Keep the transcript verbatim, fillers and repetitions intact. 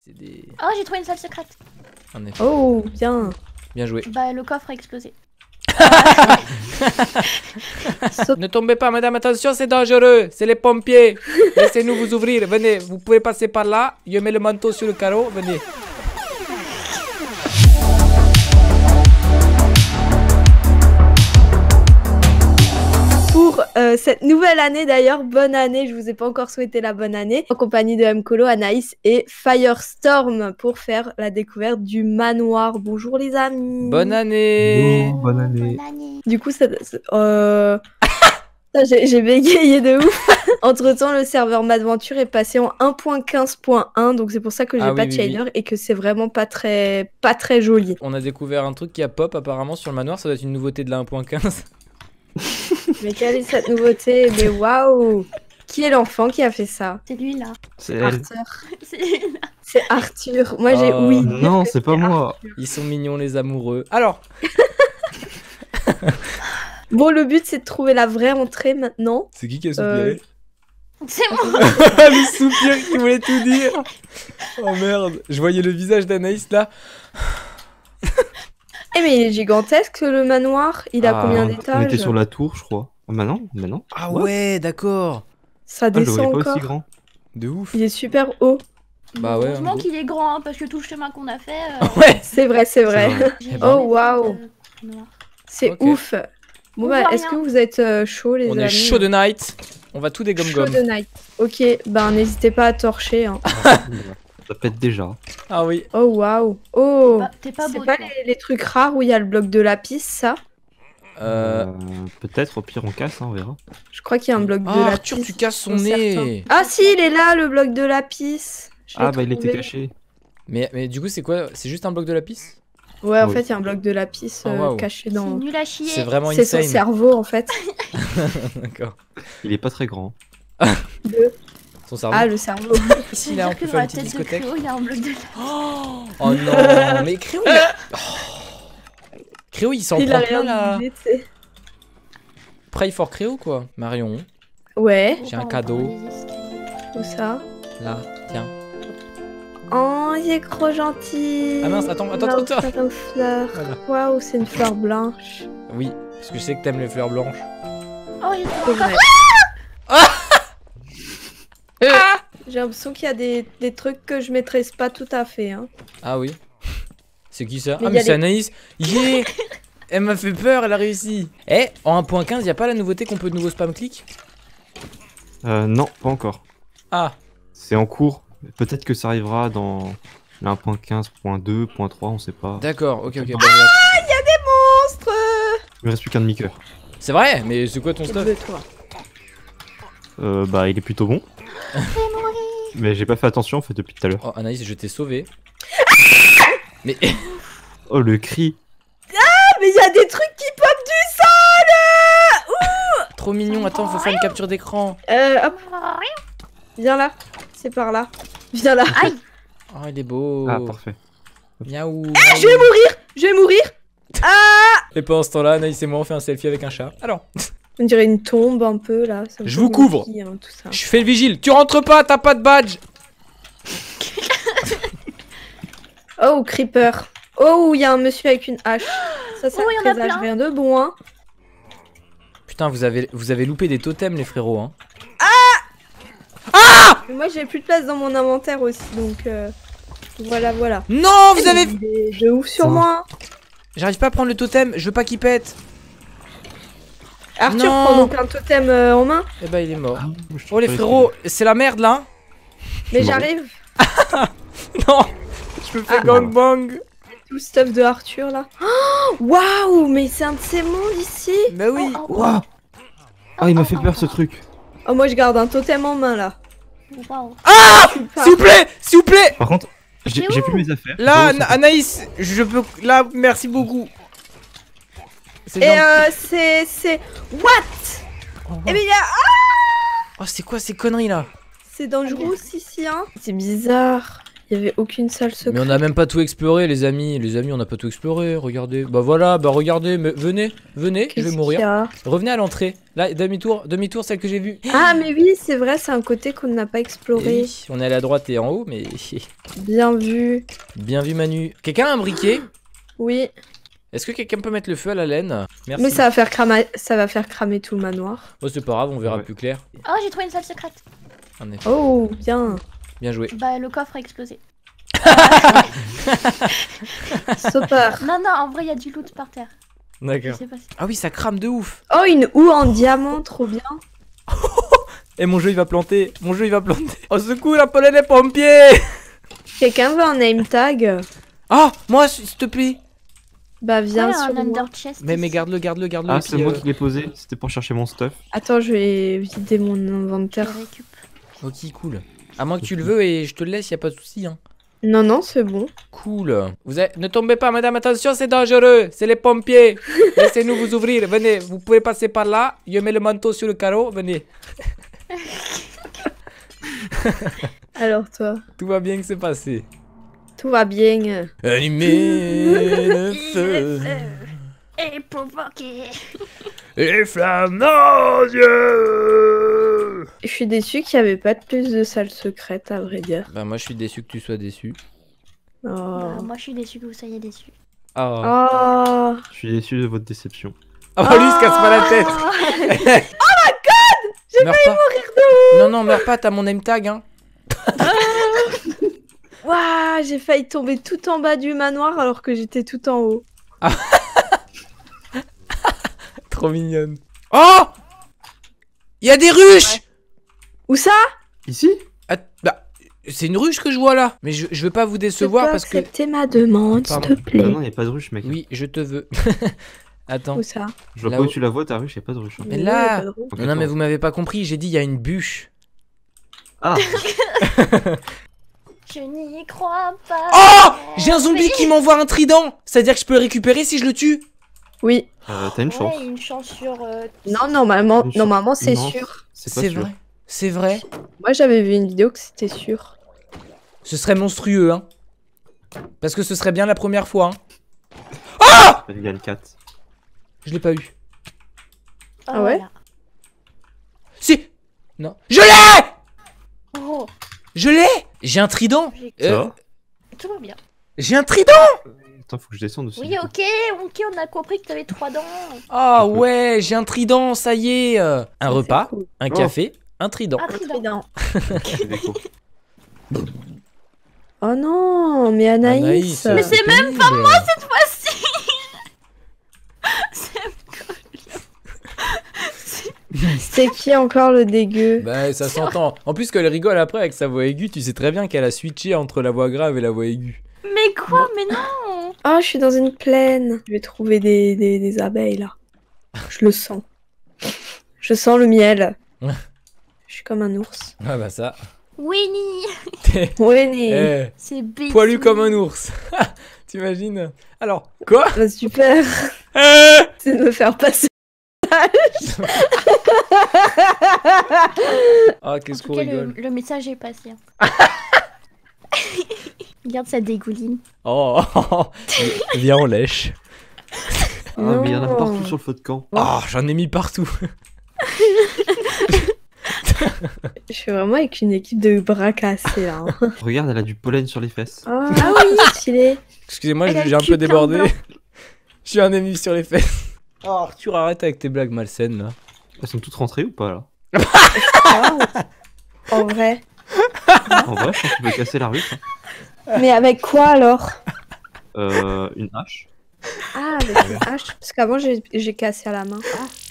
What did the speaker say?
C'est des... Oh, j'ai trouvé une salle secrète. En effet. Oh, bien. Bien joué. Bah, le coffre a explosé. Ne tombez pas, madame, attention, c'est dangereux. C'est les pompiers. Laissez-nous vous ouvrir. Venez, vous pouvez passer par là. Je mets le manteau sur le carreau. Venez. Pour euh, cette nouvelle année d'ailleurs, bonne année, je vous ai pas encore souhaité la bonne année, en compagnie de Mkolo, Anaïs et Firestorm pour faire la découverte du manoir. Bonjour les amis. Bonne année. Bonjour, bonne année. Bonne année. Du coup, ça... Euh... J'ai bégayé de ouf. Entre temps, le serveur Madventure est passé en un point quinze point un, donc c'est pour ça que j'ai Ah, pas oui, de oui, shader oui. et que c'est vraiment pas très, pas très joli. On a découvert un truc qui a pop apparemment sur le manoir. Ça doit être une nouveauté de la un point quinze. Mais quelle est cette nouveauté? Mais waouh! Qui est l'enfant qui a fait ça? C'est lui là. C'est elle. Arthur. C'est lui là. C'est Arthur. Moi j'ai Oh. oui. Non, c'est pas moi. Ils sont mignons les amoureux. Alors, Bon, le but c'est de trouver la vraie entrée maintenant. c'est qui qui a soupiré C'est moi. Le soupir qui voulait tout dire. Oh merde. Je voyais le visage d'Anaïs là. Eh mais il est gigantesque le manoir. Il a Ah, combien On d'étages? était sur la tour, je crois. Ah, bah non, bah non. Ah What ouais, d'accord. Ça Ah, je le descend voyais pas encore. aussi grand. De ouf. Il est super haut. Bah ouais, en Heureusement gros. qu'il est grand, hein, parce que tout le chemin qu'on a fait. euh, Ouais. C'est vrai, c'est vrai. C'est vrai. j'ai Eh jamais Oh, fait waouh. de noir. C'est Ok. ouf. Bon On bah, voit est-ce que rien. vous êtes euh, chaud les On amis? est chaud de night. On va tout des Chaud gom de night. Ok, ben n'hésitez pas à torcher. Hein. Ça pète déjà. Ah oui. Oh waouh. Oh. Bah, T'es pas beau. C'est pas toi. les, les trucs rares où il y a le bloc de lapis, ça? Euh... Euh, Peut-être, au pire, on casse, hein, on verra. Je crois qu'il y a un bloc de Ah, lapis. Arthur, tu casses son pour nez. certains. Ah si, il est là, le bloc de lapis. Je l'ai Ah, bah il était trouvé. caché. Mais, mais du coup, c'est quoi? C'est juste un bloc de lapis? Ouais, en Oui. fait, il y a un bloc de lapis Oh, euh, waouh. caché C'est dans... nul à chier. C'est vraiment C'est son insane. cerveau, en fait. D'accord. Il est pas très grand. Le- Son cerveau. Ah, le cerveau. Ici, là, on C'est-à-dire peut que faire dans une la petite tête de discothèque. Créo, il y a un bloc de Oh, oh non, mais Créo, il a... oh. Créo, il s'en Il a prend plein rien là. dit, tu sais. Pray for Créo, quoi. Marion, Ouais, j'ai un Faut pas cadeau. reprendre les escaliers. où ça? là, tiens. Oh, il est trop gentil. Ah mince, attends, attends, Love attends, attends. Shadow Fleur. Voilà. Waouh, c'est une fleur blanche. Oui, parce que je sais que t'aimes les fleurs blanches. Oh, il est C'est trop vrai. Ah J'ai l'impression qu'il y a des, des trucs que je maîtrise pas tout à fait. Hein. Ah oui. C'est qui ça? Mais Ah y mais a c'est les- Anaïs. Yeah. Elle m'a fait peur, elle a réussi. Eh, en un point quinze, y a pas la nouveauté qu'on peut de nouveau spam click? Euh, non, pas encore. Ah, C'est en cours. Peut-être que ça arrivera dans le un point quinze point deux point trois, on sait pas. d'accord, ok, ok. bah, Monstre. Il me reste plus qu'un demi-cœur. c'est vrai, mais c'est quoi ton stuff? De toi. Euh, bah il est plutôt bon. Mais j'ai pas fait attention en fait depuis tout à l'heure. Oh, Anaïs, je t'ai sauvé. Mais Oh le cri. Ah, mais il y a des trucs qui pop du sol. trop mignon. Attends, faut faire une capture d'écran. Euh, hop, viens là. C'est par là. Viens là. Aïe. Oh, il est beau. Ah parfait. Miaou. Je vais mourir. Je vais mourir. Et pendant ce temps-là, Anaïs et moi, on fait un selfie avec un chat. Alors, On dirait une tombe un peu là. Ça me Je fait vous couvre. monkey, hein, tout ça. je fais le vigile. Tu rentres pas, t'as pas de badge. Oh, creeper. Oh, il y a un monsieur avec une hache. Ça, ça Oh, il y en a présage plein. rien de bon. Hein. Putain, vous avez, vous avez loupé des totems, les frérots. Hein. Mais moi, j'ai plus de place dans mon inventaire aussi, donc euh, voilà, voilà. Non, vous avez. Il est de ouf sur Ça. moi. J'arrive pas à prendre le totem. Je veux pas qu'il pète. Arthur Non. prend donc un totem euh, en main. Eh bah, il est mort. Je Oh les suis pas frérots, c'est la merde là. Mais suis mort. j'arrive. Non, je me fais Ah. gangbang. Tout le stuff de Arthur là. Oh, waouh, mais c'est un de ces mondes ici. Bah oui. Oh, oh, Ouah. Ah il m'a fait peur ce truc. Oh, moi je garde un totem en main là. oh, waouh. Ah, Je suis pas- s'il vous plaît, s'il vous plaît. Par contre, j'ai C'est j'ai où plus mes affaires. Là, Je sais pas où Ana- Anaïs, je peux. Là, merci beaucoup. C'est Et gentil. euh, c'est. c'est. What? Oh, Eh ben, il y a. oh, c'est quoi ces conneries là? C'est dangereux ici, hein. C'est bizarre. Il y avait aucune salle secrète. Mais on a même pas tout exploré, les amis. Les amis, on n'a pas tout exploré. Regardez. Bah voilà, bah regardez. Mais venez, venez, je vais Qu'est-ce mourir. qu'il y a Revenez à l'entrée. Là, demi-tour, demi-tour, celle que j'ai vue. Ah, mais oui, c'est vrai, c'est un côté qu'on n'a pas Eh exploré. oui, on est allé à droite et en haut, mais Bien vu. bien vu Manu. Quelqu'un a un briquet? Oui, Est-ce que quelqu'un peut mettre le feu à la laine? Merci. mais ça va faire cramer, ça va faire cramer tout le manoir. Oh, c'est pas grave, on verra Ouais. plus clair. Oh, j'ai trouvé une salle secrète. En effet. Oh, bien. Bien joué. Bah, le coffre a explosé. Super. Non, non, en vrai, il y a du loot par terre. Je D'accord. sais pas si. Ah oui, ça crame de ouf. Oh, une houe en diamant, trop bien. Et mon jeu il va planter. Mon jeu il va planter. Au secours, appelez les pompiers. Quelqu'un veut un name tag? Ah, moi, s'il te plaît. Bah, viens Ouais, sur un moi. under chest. Mais, mais ici. garde-le, garde-le, garde-le. Ah, et c'est puis, moi euh, qui l'ai posé, c'était pour chercher mon stuff. Attends, je vais vider mon Je inventaire. le récup. Ok, cool. À moins que tu le veux et je te le laisse, y a pas de souci. Hein. Non, non, c'est bon. Cool. Vous êtes... Ne tombez pas, madame, attention, c'est dangereux. C'est les pompiers. Laissez-nous vous ouvrir. Venez, vous pouvez passer par là. Je mets le manteau sur le carreau. Venez. Alors, toi, Tout va bien que c'est passé. tout va bien. Allumez le feu. Et provoquer. Les flammes dans les yeux. Je suis déçue qu'il n'y avait pas de plus de salles secrètes, à vrai dire. Bah, moi, je suis déçu que tu sois déçu. Oh. Bah, moi, je suis déçue que vous soyez déçus. Oh. Oh. Je suis déçu de votre déception. Oh, lui, il se casse pas la tête. Oh J'ai failli mourir de Non, non, meurs pas, t'as mon name tag, hein. Waouh, j'ai failli tomber tout en bas du manoir alors que j'étais tout en haut. Trop mignonne. Oh, il y a des ruches. Où ça? Ici? Ah, bah, c'est une ruche que je vois là. Mais je, je veux pas vous Tu décevoir peux parce que... accepter ma demande, s'il Pardon. te plaît. Bah non, y a pas de ruche, mec. Oui, je te veux. Attends. Où ça? Je vois pas Là-haut. où tu la vois, ta ruche, y a pas de ruche. hein. Mais Oui, là- y a pas de roue. Ok, Non, non, mais attends. vous m'avez pas compris. J'ai dit il y a une bûche. Ah, Je n'y crois pas. Oh, j'ai un zombie qui m'envoie un trident. C'est-à-dire que je peux le récupérer si je le tue. Oui. euh, t'as une chance. Ouais, une chance sur. euh, Non, normalement, Une chance. normalement c'est Non, sûr. C'est pas C'est sûr. vrai. C'est vrai. Moi, j'avais vu une vidéo que c'était sûr. Ce serait monstrueux, hein. Parce que ce serait bien la première fois, hein. Il y a une quatre. Je l'ai pas eu. Ah ouais? voilà. Si. Non. Je l'ai. Oh, Je l'ai. J'ai un trident. j'ai- Euh, Ça va tout va bien. J'ai un trident. Attends, faut que je descende aussi. Oui, du coup. ok, ok, on a compris que t'avais trois dents. Ah Un peu. ouais, j'ai un trident, ça y est. euh, Un repas, C'est cool. un Oh. café, un trident. Un Un trident. trident. C'est déco. Oh non, mais Anaïs. Anaïs, Mais euh, c'est même pas moi Cette fois-ci. C'est- C'est qui encore le dégueu? Bah ça s'entend. En plus qu'elle rigole après avec sa voix aiguë, tu sais très bien qu'elle a switché entre la voix grave et la voix aiguë. Mais quoi? Mais non. Oh, je suis dans une plaine. Je vais trouver des, des, des abeilles là. Je le sens. Je sens le miel. Ouais. Je suis comme un ours. Ah bah ça. Winnie. T'es Ouais, mais... eh, C'est bête. poilu comme un ours. T'imagines? Alors, quoi? Bah, super. Eh C'est de me faire passer. Ah En qu'est-ce tout qu'on cas, le, rigole. le message est passé. hein. Regarde sa dégouline. Oh, viens on lèche. Ah, mais il y en a Non. partout sur le feu de camp. Oh, j'en ai mis partout. Je suis vraiment avec une équipe de bras cassés là. hein. Regarde, elle a du pollen sur les fesses. Ah oui, stylé. Excusez-moi, Elle a j'ai le un cul peu plein de débordé. blanc. Je suis un ennemi sur les fesses. Oh, Arthur, arrête avec tes blagues malsaines là. Elles sont toutes rentrées ou pas là? Ah, en vrai. En vrai, je pense que tu peux casser la ruche. hein. Mais avec quoi alors? Euh, une hache. Ah, avec une hache. Parce qu'avant j'ai j'ai cassé à la main.